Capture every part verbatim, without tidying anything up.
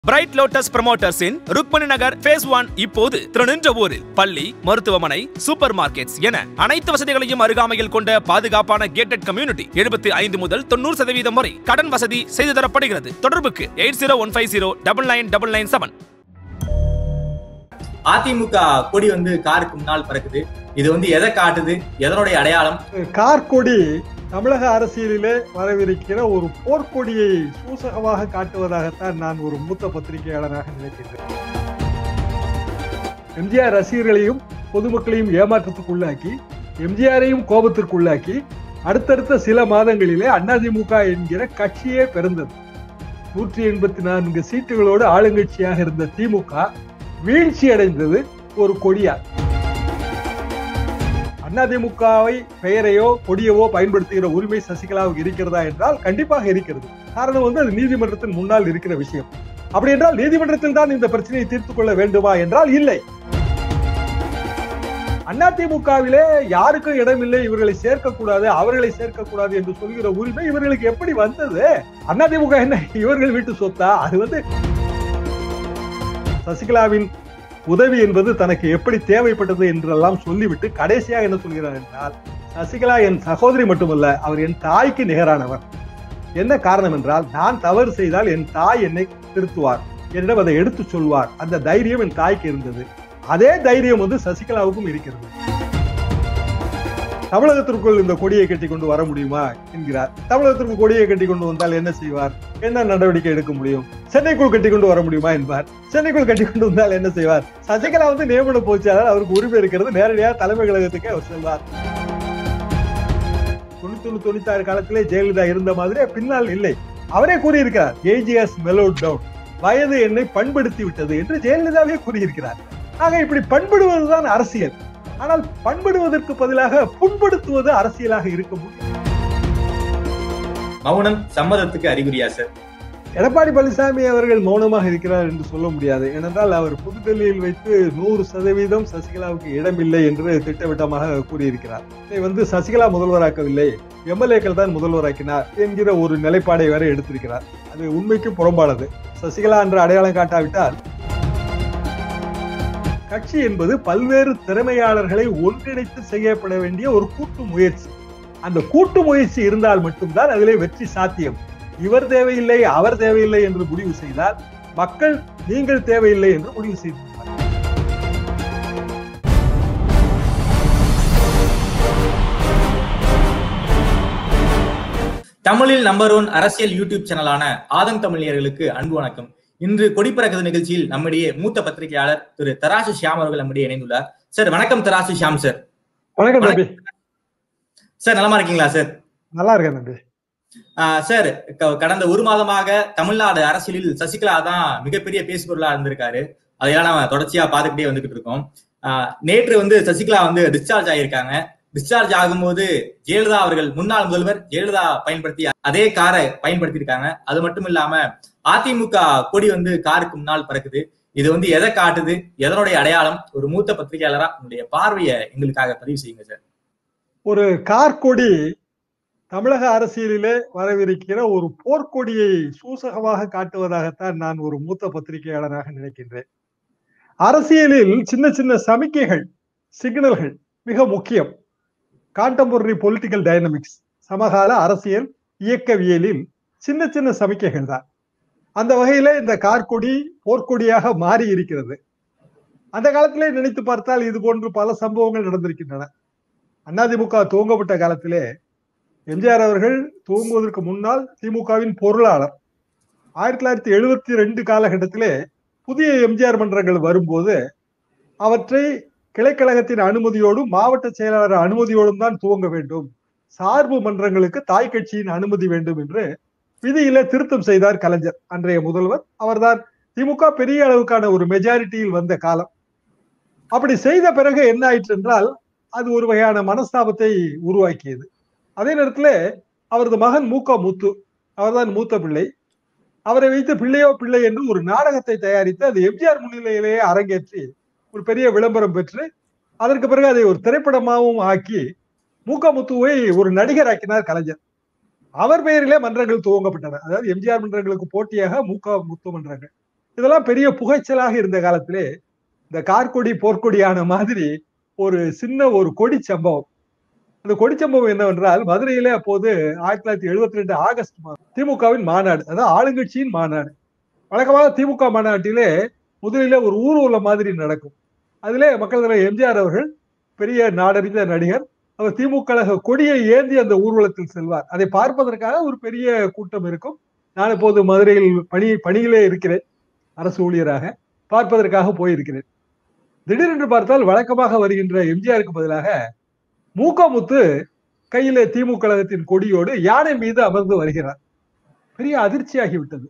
Bright Lotus ப்ரமோட்டர்ஸின் Rukmani Nagar phase one இப்போது திருநின்ற ஊரில் பள்ளி, மருத்துவமனை, சூப்பர் மார்க்கெட்ஸ் என அனைத்து வசதிகளையும் அருகாமையில் கொண்ட பாதுகாப்பான கேட்டட் கம்யூனிட்டி எழுபத்தி ஐந்து முதல் தொண்ணூறு சதவீதம் வரை கடன் வசதி செய்து தரப்படுகிறது. தொடர்புக்கு eight zero one five zero double nine double nine seven. AIADMK கொடி வந்து காருக்கு முன்னால் பறக்குது. இது வந்து எதை காட்டுது? எதனுடைய அடையாளம்? கார் கொடி தமிழக அரசியலிலே வரவிருக்கிற ஒரு போர்க்கொடியை சூசகமாக காட்டுவதாகத்தான் நான் ஒரு மூத்த பத்திரிகையாளராக நினைக்கின்றேன். எம்ஜிஆர் ரசிகர்களையும் பொதுமக்களையும் ஏமாற்றத்துக்குள்ளாக்கி, எம்ஜிஆரையும் கோபத்திற்குள்ளாக்கி, அடுத்தடுத்த சில மாதங்களிலே அதிமுக என்கிற கட்சியே பிறந்தது. நூற்றி எண்பத்தி நான்கு சீட்டுகளோடு ஆளுங்கட்சியாக இருந்த திமுக வீழ்ச்சி அடைந்தது ஒரு கொடியால். அதிமுகவை பெயரையோ கொடியவோ பயன்படுத்துகிற உரிமை சசிகலாவுக்கு இருக்கிறதா என்றால் கண்டிப்பாக இருக்கிறது. காரணம் வந்து அது நீதிமன்றத்தின் முன்னால் இருக்கிற விஷயம். அப்படி என்றால் நீதிமன்றத்தில் தான் இந்த பிரச்சனையை தீர்த்துக் கொள்ள வேண்டுமா என்றால் இல்லை. அதிமுகவிலே யாருக்கும் இடமில்லை, இவர்களை சேர்க்கக்கூடாது, அவர்களை சேர்க்கக்கூடாது என்று சொல்கிற உரிமை இவர்களுக்கு எப்படி வந்தது? அதிமுக என்ன இவர்கள் வீட்டு சொத்தா? அது வந்து சசிகலாவின் உதவி என்பது தனக்கு எப்படி தேவைப்பட்டது என்றெல்லாம் சொல்லிவிட்டு கடைசியாக என்ன சொல்கிறார் என்றால், சசிகலா என் சகோதரி மட்டுமல்ல, அவர் என் தாய்க்கு நிகரானவர். என்ன காரணம் என்றால், நான் தவறு செய்தால் என் தாய் என்னை திருத்துவார், என்னிடம் அதை எடுத்து சொல்வார். அந்த தைரியம் என் தாய்க்கு இருந்தது. அதே தைரியம் வந்து சசிகலாவுக்கும் இருக்கிறது. தமிழகத்திற்குள் இந்த கொடியை கட்டி கொண்டு வர முடியுமா என்கிறார். தமிழகத்திற்கு கொடியை கட்டி கொண்டு வந்தால் என்ன செய்வார்? என்ன நடவடிக்கை எடுக்க முடியும்? சென்னைக்குள் கட்டி கொண்டு வர முடியுமா என்பார். சென்னைக்குள் கட்டி கொண்டு வந்தால் என்ன செய்வார்? சசிகலா வந்து நியமன போச்சாளர், அவருக்கு உரிமை இருக்கிறது, நேரடியாக தலைமை கழகத்துக்கு அவர் செல்வார். தொண்ணூத்தி ஒண்ணு தொண்ணூத்தி ஆறு காலத்திலே ஜெயலலிதா இருந்த மாதிரி பின்னால் இல்லை. அவரே கூறியிருக்கிறார், ஏஜ் ஹஸ் mellowed down, வயது என்னை பண்படுத்தி விட்டது என்று ஜெயலலிதாவே கூறியிருக்கிறார். ஆக இப்படி பண்படுவதுதான் அரசியல். ஆனால் பண்படுவதற்கு பதிலாக புண்படுத்துவது அரசியலாக இருக்க முடியும். மௌனம் சம்மதத்துக்கு அறிகுறியா சார்? எடப்பாடி பழனிசாமி அவர்கள் மௌனமாக இருக்கிறார் என்று சொல்ல முடியாது. ஏனென்றால் அவர் புதுடெல்லியில் வைத்து நூறு சதவீதம் சசிகலாவுக்கு இடமில்லை என்று திட்டவட்டமாக கூறியிருக்கிறார். இதை வந்து சசிகலா முதல்வராக்கவில்லை, எம்எல்ஏக்கள் தான் முதல்வராக்கினார் என்கிற ஒரு நிலைப்பாடை வரை எடுத்திருக்கிறார். அது உண்மைக்கு புறம்பானது. சசிகலா என்ற அடையாளம் காட்டாவிட்டால் கட்சி என்பது பல்வேறு திறமையாளர்களை ஒன்றிணைத்து செய்யப்பட வேண்டிய ஒரு கூட்டு முயற்சி. அந்த கூட்டு முயற்சி இருந்தால் மட்டும்தான் அதிலே வெற்றி சாத்தியம். இவர் தேவையில்லை, அவர் தேவையில்லை என்று முடிவு செய்தால் மக்கள் நீங்கள் தேவையில்லை என்று முடிவு செய்திருப்பார். தமிழில் நம்பர் ஒன் அரசியல் யூடியூப் சேனலான ஆதன் தமிழியர்களுக்கு அன்பு வணக்கம். இன்று கொடிப்பறக்குது நிகழ்ச்சியில் நம்முடைய மூத்த பத்திரிகையாளர் திரு தராசு ஷியாம் அவர்கள் நம்முடைய இணைந்துள்ளார். சார் வணக்கம். தராசு ஷியாம் சார். வணக்கம் தம்பி. சார் நலமா இருக்கீங்களா சார்? நல்லா இருக்கேன் தம்பி. சார், கடந்த ஒரு மாதமாக தமிழ்நாடு அரசியலில் சசிகலா தான் மிகப்பெரிய பேசுபொருளா இருந்திருக்காரு. அதையெல்லாம் நம்ம தொடர்ச்சியா பார்த்துக்கிட்டே வந்துகிட்டு இருக்கோம். நேற்று வந்து சசிகலா வந்து டிஸ்சார்ஜ் ஆகியிருக்காங்க. டிஸ்சார்ஜ் ஆகும்போது ஜெயலலிதா அவர்கள், முன்னாள் முதல்வர் ஜெயலலிதா பயன்படுத்திய அதே காரை பயன்படுத்தி இருக்காங்க. அது மட்டும் இல்லாம அதிமுக கொடி வந்து காருக்கு முன்னால் பறக்குது. இது வந்து எதை காட்டுது? எதனுடைய அடையாளம்? ஒரு மூத்த பத்திரிகையாளரா உங்களுடைய பார்வையை எங்களுக்காக பதிவு செய்யுங்க சார். ஒரு கார் கொடி தமிழக அரசியலிலே வரவிருக்கிற ஒரு போர்க்கொடியை சூசகமாக காட்டுவதாகத்தான் நான் ஒரு மூத்த பத்திரிகையாளராக நினைக்கின்றேன். அரசியலில் சின்ன சின்ன சமிக்கைகள், சிக்னல்கள் மிக முக்கியம். கான்டெம்பரரி பொலிட்டிக்கல் டைனமிக்ஸ், சமகால அரசியல் இயக்கவியலில் சின்ன சின்ன சமிக்கைகள் தான். அந்த வகையில இந்த கார்கொடி போர்க்கொடியாக மாறி இருக்கிறது. அந்த காலத்திலே நினைத்து பார்த்தால் இது போன்று பல சம்பவங்கள் நடந்திருக்கின்றன. அதிமுக துவங்கப்பட்ட காலத்திலே எம்ஜிஆர் அவர்கள் துவங்குவதற்கு முன்னால் திமுகவின் பொருளாளர். ஆயிரத்தி தொள்ளாயிரத்தி எழுபத்தி ரெண்டு காலகட்டத்திலே புதிய எம்ஜிஆர் மன்றங்கள் வரும்போது அவற்றை கிளைக்கழகத்தின் அனுமதியோடும் மாவட்ட செயலாளர் அனுமதியோடும் தான் துவங்க வேண்டும். சார்பு மன்றங்களுக்கு தாய் கட்சியின் அனுமதி வேண்டும் என்று விதியில திருத்தம் செய்தார் கலைஞர், அன்றைய முதல்வர். அவர்தான் திமுக பெரிய அளவுக்கான ஒரு மெஜாரிட்டியில் வந்த காலம். அப்படி செய்த பிறகு என்ன ஆயிற்று என்றால், அது ஒரு வகையான மனஸ்தாபத்தை உருவாக்கியது. அதே நேரத்தில் அவரது மகன் மூக்க முத்து, அவர்தான் மூத்த பிள்ளை. அவரை வைத்து பிள்ளையோ பிள்ளை என்று ஒரு நாடகத்தை தயாரித்து அது எம்ஜிஆர் முன்னிலையிலேயே அரங்கேற்றி ஒரு பெரிய விளம்பரம் பெற்று அதற்கு பிறகு அதை ஒரு திரைப்படமாகவும் ஆக்கி மூக்க முத்துவை ஒரு நடிகர் ஆக்கினார் கலைஞர். அவர் பெயரிலே மன்றங்கள் துவங்கப்பட்டன. அதாவது எம்ஜிஆர் மன்றங்களுக்கு போட்டியாக மூக்க முத்து மன்றங்கள். இதெல்லாம் பெரிய புகைச்சலாக இருந்த காலத்திலே இந்த கார்கொடி போர்க்கொடியான மாதிரி ஒரு சின்ன ஒரு கொடி சம்பவம். அந்த கொடி சம்பவம் என்னவென்றால், மதுரையிலே அப்போது ஆயிரத்தி தொள்ளாயிரத்தி எழுபத்தி ரெண்டு ஆகஸ்ட் மாதம் திமுகவின் மாநாடு, அதாவது ஆளுங்கட்சியின் மாநாடு. வழக்கமாக திமுக மாநாட்டிலே முதலிலே ஒரு ஊர்வலம் மாதிரி நடக்கும். அதிலே மக்கள் தலைவர் எம்ஜிஆர் அவர்கள், பெரிய நாடறிந்த நடிகர், அவர் திமுக கொடியை ஏந்தி அந்த ஊர்வலத்தில் செல்வார். அதை பார்ப்பதற்காக ஒரு பெரிய கூட்டம் இருக்கும். நான் இப்போது மதுரையில் பணி பணியிலே இருக்கிறேன், அரசு ஊழியராக, பார்ப்பதற்காக போயிருக்கிறேன். திடீரென்று பார்த்தால் வழக்கமாக வருகின்ற எம்ஜிஆருக்கு பதிலாக மூக்கமுத்து கையிலே திமுக கழகத்தின் கொடியோடு யானை மீது அமர்ந்து வருகிறார். பெரிய அதிர்ச்சியாகிவிட்டது.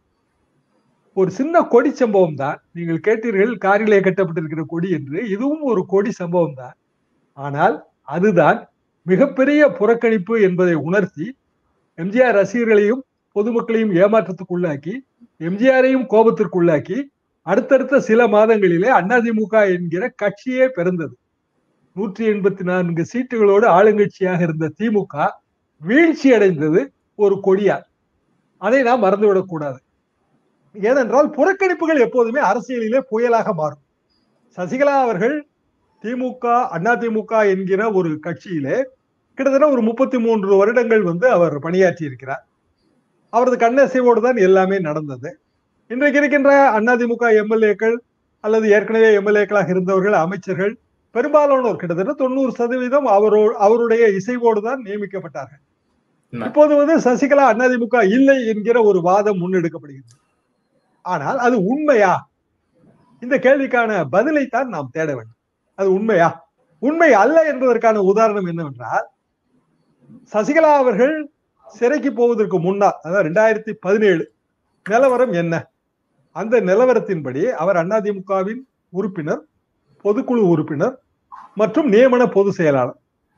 ஒரு சின்ன கொடி சம்பவம் தான். நீங்கள் கேட்டீர்கள் காரிலே கட்டப்பட்டிருக்கிற கொடி என்று. இதுவும் ஒரு கொடி சம்பவம் தான். ஆனால் அதுதான் மிகப்பெரிய புறக்கணிப்பு என்பதை உணர்த்தி எம்ஜிஆர் ரசிகர்களையும் பொதுமக்களையும் ஏமாற்றத்துக்குள்ளாக்கி, எம்ஜிஆரையும் கோபத்திற்குள்ளாக்கி, அடுத்தடுத்த சில மாதங்களிலே அதிமுக என்கிற கட்சியே பிறந்தது. நூற்றி எண்பத்தி நான்கு சீட்டுகளோடு ஆளுங்கட்சியாக இருந்த திமுக வீழ்ச்சி அடைந்தது ஒரு கொடியால். அதை நாம் மறந்துவிடக் கூடாது. ஏனென்றால் புறக்கணிப்புகள் எப்போதுமே அரசியலிலே புயலாக மாறும். சசிகலா அவர்கள் திமுக அதிமுக என்கிற ஒரு கட்சியிலே கிட்டத்தட்ட ஒரு முப்பத்தி மூன்று வருடங்கள் வந்து அவர் பணியாற்றி இருக்கிறார். அவரது கண்ணசைவோடு தான் எல்லாமே நடந்தது. இன்றைக்கு இருக்கின்ற அதிமுக எம்எல்ஏக்கள் அல்லது ஏற்கனவே எம்எல்ஏக்களாக இருந்தவர்கள், அமைச்சர்கள், பெரும்பாலானோர் கிட்டத்தட்ட தொண்ணூறு சதவீதம் அவரோ அவருடைய இசைவோடு தான் நியமிக்கப்பட்டார்கள். இப்போது வந்து சசிகலா அதிமுக இல்லை என்கிற ஒரு வாதம் முன்னெடுக்கப்படுகிறது. ஆனால் அது உண்மையா? இந்த கேள்விக்கான பதிலைத்தான் நாம் தேட வேண்டும். அது உண்மையா? உண்மை அல்ல என்பதற்கான உதாரணம் என்னவென்றால், சசிகலா அவர்கள் சிறைக்கு போவதற்கு முன்னால், அதாவது இரண்டாயிரத்தி பதினேழு நிலவரம் என்ன? அந்த நிலவரத்தின்படி அவர் அதிமுகவின் உறுப்பினர், பொதுக்குழு உறுப்பினர் மற்றும் நியமன பொதுச் செயலாளர்.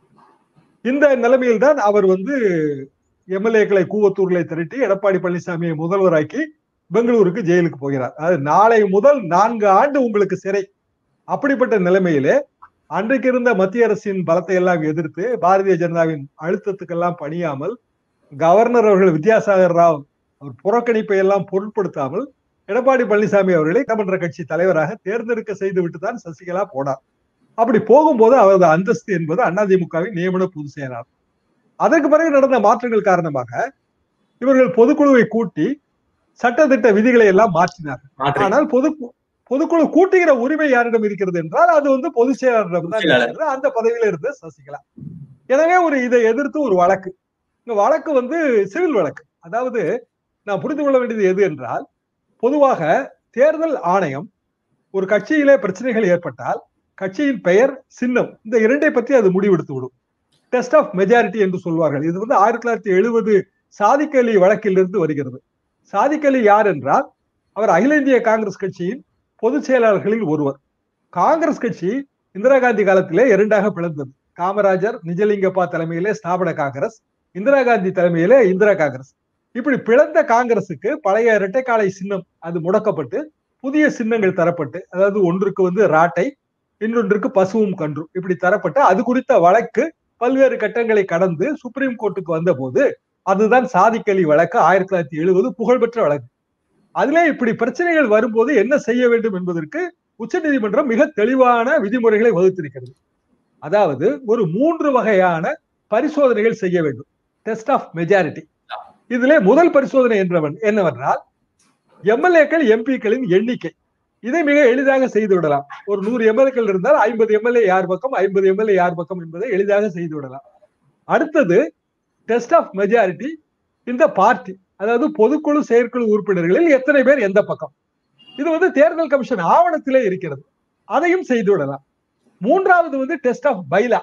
இந்த நிலைமையில் தான் அவர் வந்து எம்எல்ஏக்களை கூவத்தூர்களை திரட்டி எடப்பாடி பழனிசாமியை முதல்வராக்கி பெங்களூருக்கு ஜெயிலுக்கு போகிறார். அது நாளை முதல் நான்கு ஆண்டு உங்களுக்கு சிறை. அப்படிப்பட்ட நிலைமையிலே அன்றைக்கு இருந்த மத்திய அரசின் பலத்தை எல்லாம் எதிர்த்து, பாரதிய ஜனதாவின் அழுத்தத்துக்கெல்லாம் பணியாமல், கவர்னர் அவர்கள் வித்யாசாகர் ராவ் அவர் புறக்கணிப்பை எல்லாம் பொருட்படுத்தாமல் எடப்பாடி பழனிசாமி அவர்களை சட்டமன்ற கட்சி தலைவராக தேர்ந்தெடுக்க செய்து விட்டுதான் சசிகலா போனார். அப்படி போகும்போது அவரது அந்தஸ்து என்பது அதிமுகவின் நியமன பொதுச் செயலாளர். அதற்கு பிறகு நடந்த மாற்றங்கள் காரணமாக இவர்கள் பொதுக்குழுவை கூட்டி சட்டத்திட்ட விதிகளை எல்லாம் மாற்றினார்கள். ஆனால் பொது பொதுக்குழு கூட்டுகிற உரிமை யாரிடம் இருக்கிறது என்றால் அது வந்து பொதுச் செயலாளரிடம் தான் இருக்கிறது, அந்த பதவியில இருந்த சசிகலா. எனவே ஒரு இதை எதிர்த்து ஒரு வழக்கு, இந்த வழக்கு வந்து சிவில் வழக்கு. அதாவது நான் புரிந்து கொள்ள வேண்டியது எது என்றால், பொதுவாக தேர்தல் ஆணையம் ஒரு கட்சியிலே பிரச்சனைகள் ஏற்பட்டால் கட்சியின் பெயர், சின்னம், இந்த இரண்டை பற்றி அது முடிவெடுத்து விடும். டெஸ்ட் ஆஃப் மெஜாரிட்டி என்று சொல்வார்கள். இது வந்து ஆயிரத்தி தொள்ளாயிரத்தி எழுபது சாதிக் அலி வழக்கிலிருந்து வருகிறது. சாதிக் அலி யார் என்றால், அவர் அகில இந்திய காங்கிரஸ் கட்சியின் பொதுச் செயலாளர்களில் ஒருவர். காங்கிரஸ் கட்சி இந்திரா காந்தி காலத்திலே இரண்டாக பிளந்தது. காமராஜர் நிஜலிங்கப்பா தலைமையிலே ஸ்தாபன காங்கிரஸ், இந்திரா காந்தி தலைமையிலே இந்திரா காங்கிரஸ். இப்படி பிளந்த காங்கிரசுக்கு பழைய இரட்டைக்காலை சின்னம் அது முடக்கப்பட்டு புதிய சின்னங்கள் தரப்பட்டு, அதாவது ஒன்றுக்கு வந்து ராட்டை, இன்னொன்றுக்கு பசுவும் கன்றும், இப்படி தரப்பட்டு அது குறித்த வழக்கு பல்வேறு கட்டங்களை கடந்து சுப்ரீம் கோர்ட்டுக்கு வந்த போது அதுதான் சாதிக் அலி வழக்கு. ஆயிரத்தி தொள்ளாயிரத்தி எழுபது புகழ்பெற்ற வழக்கு. அதிலே இப்படி பிரச்சனைகள் வரும்போது என்ன செய்ய வேண்டும் என்பதற்கு உச்ச நீதிமன்றம் மிக தெளிவான விதிமுறைகளை வகுத்திருக்கிறது. அதாவது ஒரு மூன்று வகையான பரிசோதனைகள் செய்ய வேண்டும். Test of majority. இதிலே முதல் பரிசோதனை என்றவன் என்னவென்றால், எம்எல்ஏக்கள் எம்பிக்களின் எண்ணிக்கை. இதை மிக எளிதாக செய்து விடலாம். ஒரு நூறு எம்எல்ஏக்கள் இருந்தால் ஐம்பது எம்எல்ஏ யார் பக்கம், ஐம்பது எம்எல்ஏ யார் பக்கம் என்பதை எளிதாக செய்து விடலாம். அடுத்தது டெஸ்ட் ஆஃப் மெஜாரிட்டி இந்த பார்ட்டி, அதாவது பொதுக்குழு செயற்குழு உறுப்பினர்களில் எத்தனை பேர் எந்த பக்கம். இது வந்து தேர்தல் கமிஷன் ஆவணத்திலே இருக்கிறது, அதையும் செய்து விடலாம். மூன்றாவது வந்து டெஸ்ட் ஆஃப் பைலா.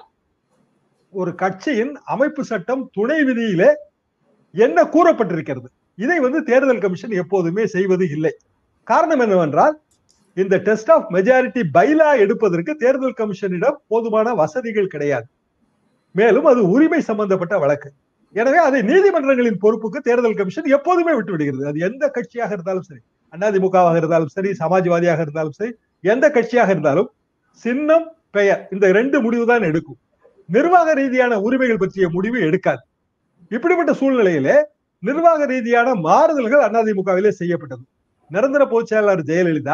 ஒரு கட்சியின் அமைப்பு சட்டம் துணை விதியிலே என்ன கூறப்பட்டிருக்கிறது, இதை வந்து தேர்தல் கமிஷன் எப்போதுமே செய்வது இல்லை. காரணம் என்னவென்றால், இந்த டெஸ்ட் ஆஃப் மெஜாரிட்டி பைலா எடுப்பதற்கு தேர்தல் கமிஷனிடம் போதுமான வசதிகள் கிடையாது. மேலும் அது உரிமை சம்பந்தப்பட்ட வழக்கு. எனவே அதை நீதிமன்றங்களின் பொறுப்புக்கு தேர்தல் கமிஷன் எப்போதுமே விட்டு விடுகிறது. அது எந்த கட்சியாக இருந்தாலும் சரி, அதிமுகவாக இருந்தாலும் சரி, சமாஜ்வாதியாக இருந்தாலும் சரி, எந்த கட்சியாக இருந்தாலும் சின்னம், பெயர், இந்த ரெண்டு முடிவு தான் எடுக்கும். நிர்வாக ரீதியான உரிமைகள் பற்றிய முடிவு எடுக்காது. இப்படிப்பட்ட சூழ்நிலையிலே நிர்வாக ரீதியான மாறுதல்கள் அதிமுகவிலே செய்யப்பட்டது. நிரந்தர பொதுச் செயலாளர் ஜெயலலிதா,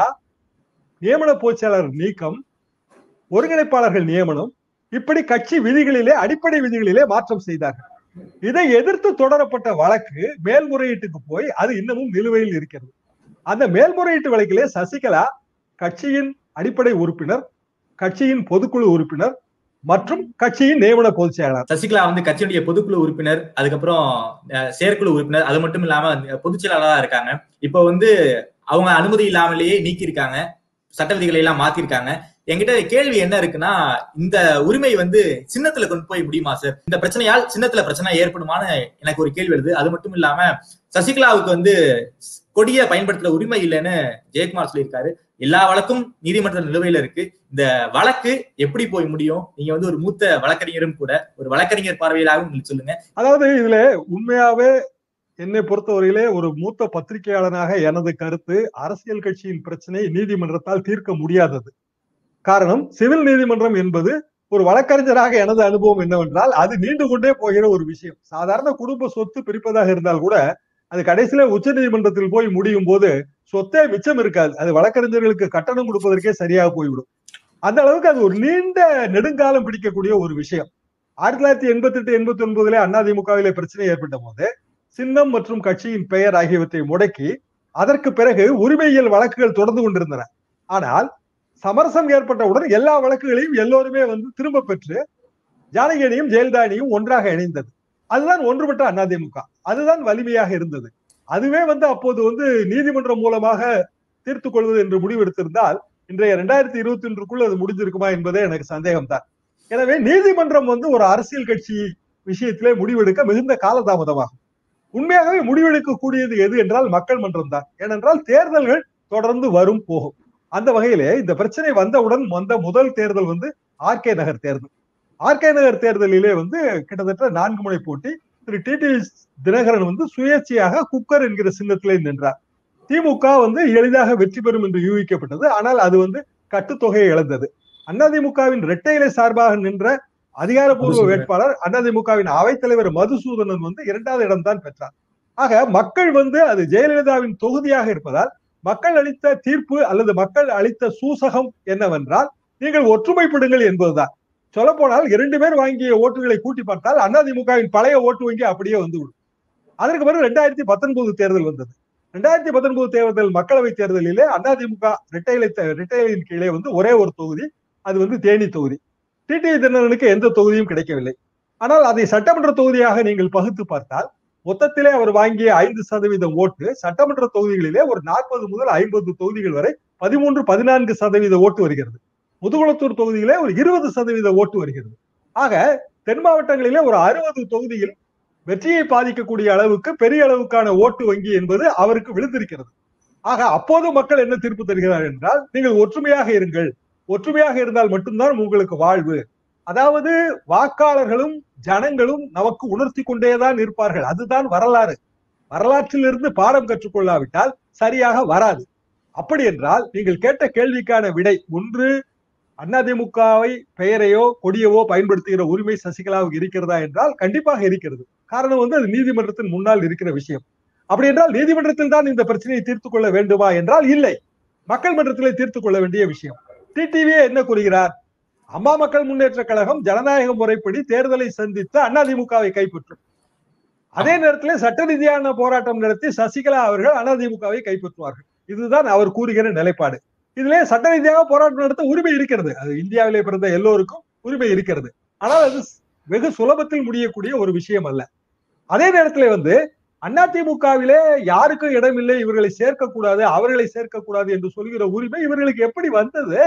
நியமன பொதுச் செயலாளர் நீக்கம், ஒருங்கிணைப்பாளர்கள் நியமனம், இப்படி கட்சி விதிகளிலே அடிப்படை விதிகளிலே மாற்றம் செய்தார்கள். இதை எதிர்த்து தொடரப்பட்ட வழக்கு மேல்முறையீட்டுக்கு போய் அது இன்னமும் நிலுவையில் இருக்கிறது. அந்த மேல்முறையீட்டு வழக்கிலே சசிகலா கட்சியின் அடிப்படை உறுப்பினர், கட்சியின் பொதுக்குழு உறுப்பினர் மற்றும் கட்சியின் நியமன பொதுச் செயலாளர். சசிகலா வந்து கட்சியுடைய பொதுக்குழு உறுப்பினர், அதுக்கப்புறம் செயற்குழு உறுப்பினர், அது மட்டும் இல்லாம பொதுச் செயலாளராக இருக்காங்க. இப்ப வந்து அவங்க அனுமதி இல்லாமலேயே நீக்கி இருக்காங்க, சட்ட விதிகளை எல்லாம் மாத்திருக்காங்க. என்கிட்ட கேள்வி என்ன இருக்குன்னா, இந்த உரிமை வந்து சின்னத்துல கொண்டு போய் முடியுமா சார்? இந்த பிரச்சனையால் சின்னத்துல பிரச்சனை ஏற்படுமான்னு எனக்கு ஒரு கேள்வி வருது. அது மட்டும் இல்லாம சசிகலாவுக்கு வந்து கொடியை பயன்படுத்துற உரிமை இல்லைன்னு ஜெயக்குமார் சொல்லியிருக்காரு. எல்லா வழக்கும் நீதிமன்ற நிலுவையில இருக்கு. இந்த வழக்கு எப்படி போய் முடியும்? நீங்க வந்து ஒரு மூத்த வழக்கறிஞரும் கூட, ஒரு வழக்கறிஞர் பார்வையிலாகவும் உங்களுக்கு சொல்லுங்க. அதாவது இதுல உண்மையாவே என்னை பொறுத்தவரையிலே ஒரு மூத்த பத்திரிகையாளனாக எனது கருத்து, அரசியல் கட்சியின் பிரச்சனை நீதிமன்றத்தால் தீர்க்க முடியாதது. காரணம், சிவில் நீதிமன்றம் என்பது ஒரு வழக்கறிஞராக எனது அனுபவம் என்னவென்றால் அது நீண்டு கொண்டே போகிற ஒரு விஷயம். சாதாரண குடும்ப சொத்து பிரிப்பதாக இருந்தால் கூட அது கடைசியில உச்ச நீதிமன்றத்தில் போய் முடியும் போது சொத்தே மிச்சம் இருக்காது. அது வழக்கறிஞர்களுக்கு கட்டணம் கொடுப்பதற்கே சரியாக போய்விடும். அந்த அளவுக்கு அது ஒரு நீண்ட நெடுங்காலம் பிடிக்கக்கூடிய ஒரு விஷயம். ஆயிரத்தி தொள்ளாயிரத்தி எண்பத்தி எட்டு எண்பத்தி ஒன்பதுல அதிமுகவிலே பிரச்சனை ஏற்பட்ட போது சின்னம் மற்றும் கட்சியின் பெயர் ஆகியவற்றை முடக்கி அதற்கு பிறகு உரிமையியல் வழக்குகள் தொடர்ந்து கொண்டிருந்தன. ஆனால் சமரசம் ஏற்பட்டவுடன் எல்லா வழக்குகளையும் எல்லோருமே வந்து திரும்ப பெற்று ஜானகியனையும் ஜெயலலிதாவையும் ஒன்றாக இணைந்தது. அதுதான் ஒன்றுபட்ட அதிமுக. அதுதான் வலிமையாக இருந்தது. அதுவே வந்து அப்போது வந்து நீதிமன்றம் மூலமாக தீர்த்துக் கொள்வது என்று முடிவெடுத்திருந்தால் இன்றைய இரண்டாயிரத்தி இருபத்தி ஒன்றுக்குள் அது முடிஞ்சிருக்குமா என்பதே எனக்கு சந்தேகம் தான். எனவே நீதிமன்றம் வந்து ஒரு அரசியல் கட்சி விஷயத்திலே முடிவெடுக்க மிகுந்த காலதாமதமாகும். உண்மையாகவே முடிவெடுக்கக்கூடியது எது என்றால் மக்கள் மன்றம் தான். ஏனென்றால் தேர்தல்கள் தொடர்ந்து வரும் போகும். அந்த வகையிலே இந்த பிரச்சனை வந்தவுடன் வந்த முதல் தேர்தல் வந்து ஆர்கே நகர் தேர்தல். ஆர்கே நகர் தேர்தலிலே வந்து கிட்டத்தட்ட நான்கு முனை போட்டி. திரு டி டி தினகரன் வந்து சுயேட்சையாக குக்கர் என்கிற சின்னத்திலே நின்றார். திமுக வந்து எளிதாக வெற்றி பெறும் என்று யூகிக்கப்பட்டது. ஆனால் அது வந்து கட்டுத்தொகையை இழந்தது. அதிமுகவின் இரட்டை இலை சார்பாக நின்ற அதிகாரப்பூர்வ வேட்பாளர் அதிமுகவின் அவைத்தலைவர் மதுசூதனன் வந்து இரண்டாவது இடம்தான் பெற்றார். ஆக மக்கள் வந்து அது ஜெயலலிதாவின் தொகுதியாக இருப்பதால் மக்கள் அளித்த தீர்ப்பு அல்லது மக்கள் அளித்த சூசகம் என்னவென்றால் நீங்கள் ஒற்றுமைப்படுங்கள் என்பதுதான். சொல்ல போனால் இரண்டு பேர் வாங்கிய ஓட்டுகளை கூட்டி பார்த்தால் அதிமுகவின் பழைய ஓட்டு வங்கி அப்படியே வந்துவிடும். அதற்கு பிறகு இரண்டாயிரத்தி பத்தொன்பது தேர்தல் வந்தது. இரண்டாயிரத்தி பத்தொன்பது தேர்தல் மக்களவை தேர்தலிலே அதிமுக இரட்டையிலை இரட்டையிலையின் கீழே வந்து ஒரே ஒரு தொகுதி, அது வந்து தேனி தொகுதி. டி டி தினகரனுக்கு எந்த தொகுதியும் கிடைக்கவில்லை. ஆனால் அதை சட்டமன்ற தொகுதியாக நீங்கள் பகுத்து பார்த்தால் மொத்தத்திலே அவர் வாங்கிய ஐந்து சதவீதம் ஓட்டு சட்டமன்ற தொகுதிகளிலே ஒரு நாற்பது முதல் ஐம்பது தொகுதிகள் வரை பதிமூன்று பதினான்கு சதவீத ஓட்டு வருகிறது. முதுகுளத்தூர் தொகுதியிலே ஒரு இருபது சதவீத ஓட்டு வருகிறது. ஆக தென் மாவட்டங்களிலே ஒரு அறுபது தொகுதியில் வெற்றியை பாதிக்கக்கூடிய அளவுக்கு பெரிய அளவுக்கான ஓட்டு வங்கி என்பது அவருக்கு விழுந்திருக்கிறது. ஆக அப்போது மக்கள் என்ன தீர்ப்பு தருகிறார் என்றால், நீங்கள் ஒற்றுமையாக இருங்கள், ஒற்றுமையாக இருந்தால் மட்டும்தான் உங்களுக்கு வாழ்வு. அதாவது வாக்காளர்களும் ஜனங்களும் நமக்கு உணர்த்தி கொண்டேதான் இருப்பார்கள். அதுதான் வரலாறு. வரலாற்றிலிருந்து பாடம் கற்றுக்கொள்ளாவிட்டால் சரியாக வராது. அப்படி என்றால் நீங்கள் கேட்ட கேள்விக்கான விடை ஒன்று, அதிமுகவை பெயரையோ கொடியவோ பயன்படுத்துகிற உரிமை சசிகலாவுக்கு இருக்கிறதா என்றால் கண்டிப்பாக இருக்கிறது. காரணம் வந்து அது நீதிமன்றத்தின் முன்னால் இருக்கிற விஷயம். அப்படி என்றால் நீதிமன்றத்தில் தான் இந்த பிரச்சனையை தீர்த்துக் கொள்ள வேண்டுமா என்றால் இல்லை, மக்கள் மன்றத்திலே தீர்த்துக் கொள்ள வேண்டிய விஷயம். டிடிவியே என்ன கூறுகிறார்? அம்மா மக்கள் முன்னேற்ற கழகம் ஜனநாயக முறைப்படி தேர்தலை சந்தித்து அதிமுகவை கைப்பற்றும். அதே நேரத்தில் சட்ட ரீதியான போராட்டம் நடத்தி சசிகலா அவர்கள் அதிமுகவை கைப்பற்றுவார்கள். இதுதான் அவர் கூறுகிற நிலைப்பாடு. இதிலே சட்ட ரீதியாக போராட்டம் நடத்த உரிமை இருக்கிறது. அது இந்தியாவிலே பிறந்த எல்லோருக்கும் உரிமை இருக்கிறது. ஆனால் அது வெகு சுலபத்தில் முடியக்கூடிய ஒரு விஷயம் அல்ல. அதே நேரத்தில் வந்து அதிமுகவிலே யாருக்கும் இடமில்லை, இவர்களை சேர்க்கக்கூடாது, அவர்களை சேர்க்கக்கூடாது என்று சொல்கிற உரிமை இவர்களுக்கு எப்படி வந்தது?